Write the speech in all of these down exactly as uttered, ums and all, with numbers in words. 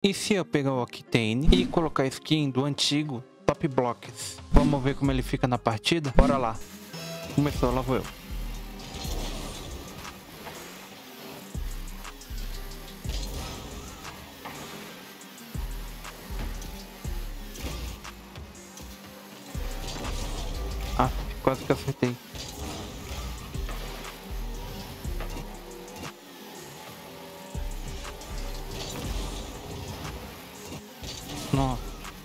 E se eu pegar o Octane e colocar a skin do antigo Top Blocks? Vamos ver como ele fica na partida? Bora lá. Começou, lá vou eu. Ah, quase que acertei. Nossa.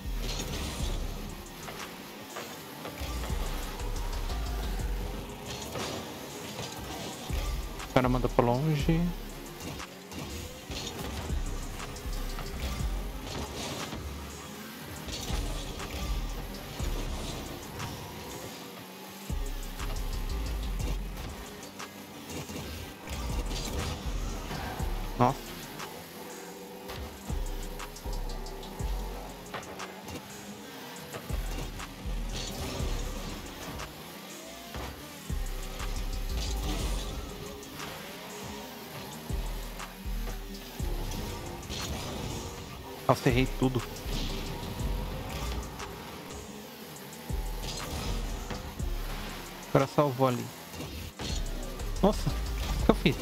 O cara manda pra longe. Nossa. Nossa, errei tudo. O cara salvou ali. Nossa, o que eu fiz?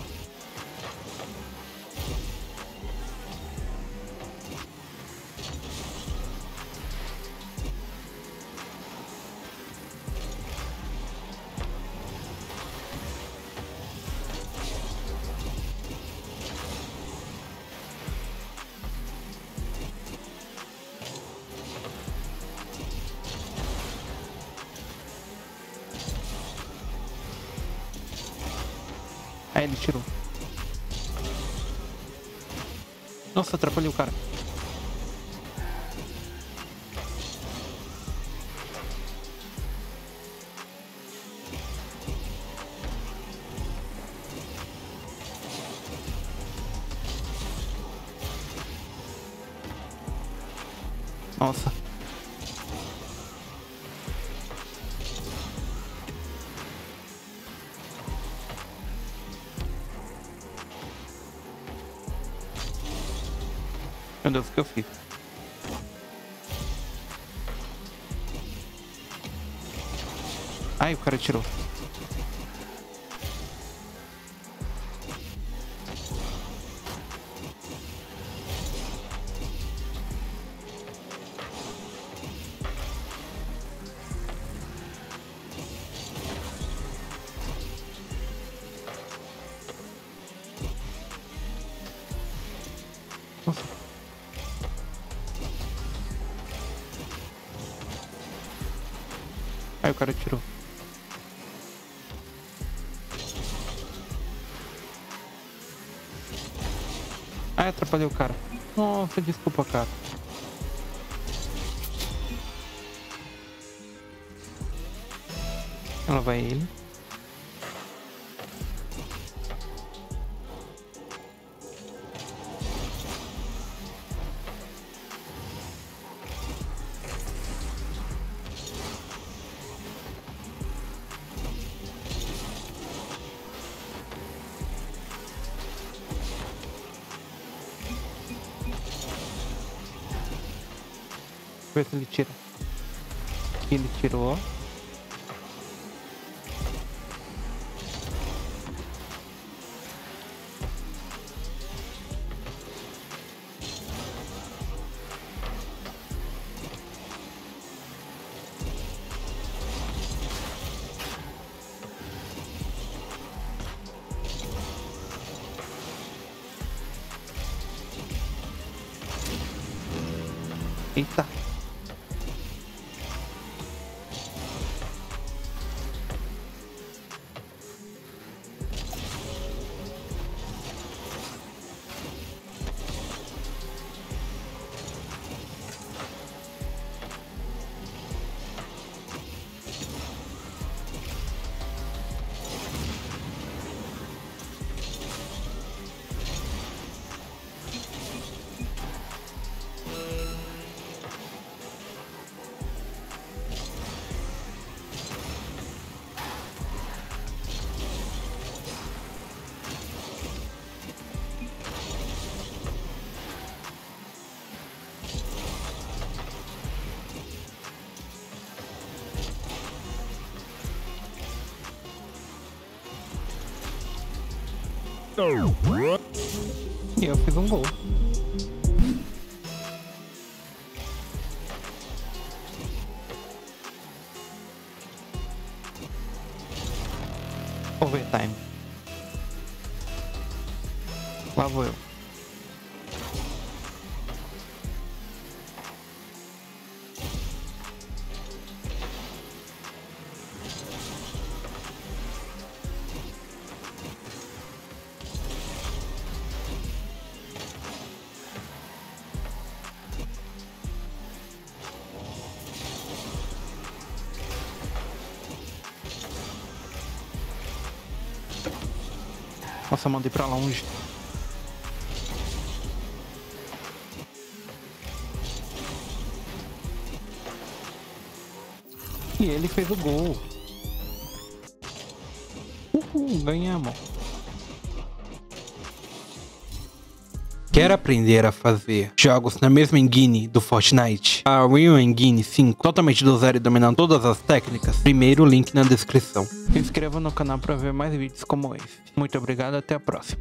Aí ele tirou. Nossa, atrapalhei o cara. Nossa. Meu Deus, o que eu fiz? Ai, o cara tirou. Nossa. Aí o cara tirou. Ai, atrapalhei o cara. Nossa, desculpa, cara. Ela vai ele. Ver se ele tira. Ele tirou. Eita. E eu fiz um gol. Overtime. Lá vou eu. Nossa, mandei pra longe. E ele fez o gol. Uhul, ganhamos. Quer aprender a fazer jogos na mesma engine do Fortnite? A Unreal Engine cinco, totalmente do zero e dominando todas as técnicas? Primeiro link na descrição. Se inscreva no canal para ver mais vídeos como esse. Muito obrigado, até a próxima.